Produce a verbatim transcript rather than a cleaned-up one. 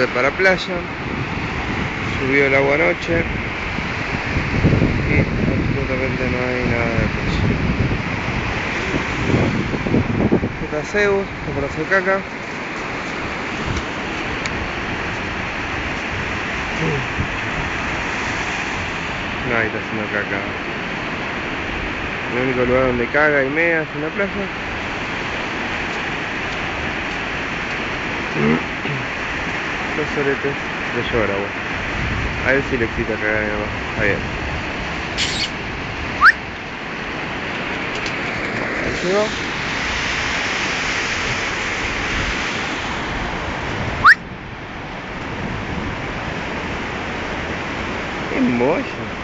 de para playa. Subió el agua anoche y absolutamente no hay nada de playa. Está ShoZu, está por hacer caca. Ahí está haciendo caca. El único lugar donde caga y mea es en la playa. Los soletes de llevar agua. A él sí le excita cagar en agua. Está bien. Ahí llegó. ¡Qué mollo!